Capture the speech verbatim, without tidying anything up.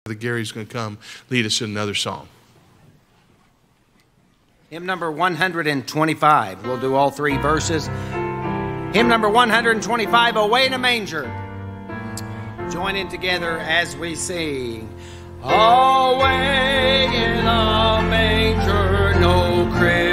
Gary's going to come lead us in another song. Hymn number one hundred twenty-five. We'll do all three verses. Hymn number one hundred twenty-five, Away in a Manger. Join in together as we sing. Away in a manger, no crib.